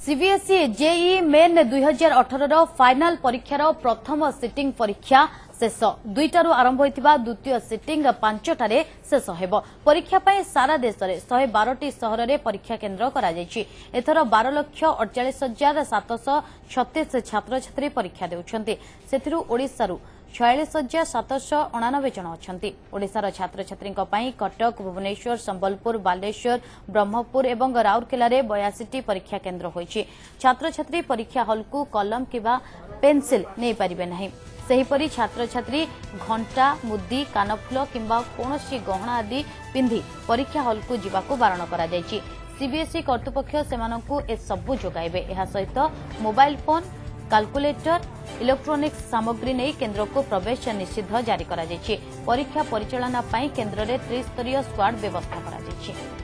CBSE JEE main 2018 final परीक्षार प्रथम sitting परीक्षा शेष दुईटारू आरंभ होता द्वितीय सिटिंग 5टार शेष हो परीक्षा सारा देश में 112टी सहर में परीक्षा केन्द्र एथर 12,48,736 छात्र छात्री परीक्षा देउछन्ति ओडिशारू 46,789 जन अछंती ओडिशार छात्र छात्री कटक भुवनेश्वर संबलपुर बालेश्वर ब्रह्मपुर एवं राउरकेला 82टी परीक्षा केन्द्र होईछि छात्र छात्री परीक्षा हॉल को कलम किबा पेंसिल नहीं पारिबे नहीं सेहीपरि छात्र छात्री घंटा मुदी कानफुल किंबा कोनोसी गहना आदि पिंधि परीक्षा हॉल को जीवाकू बारण करा जायछि सीबीएसई कर्तृपक्ष सेमानकू ए सबु जोगाइबे एहा सहित मोबाइल फोन कैलकुलेटर इलेक्ट्रोनिक्स सामग्री नहीं केन्द्र को प्रवेश निषिद्ध जारी करा जायछि परीक्षा परिचालना पई केन्द्र रे त्रिस्तरीय स्क्वाड व्यवस्था करा जायछि।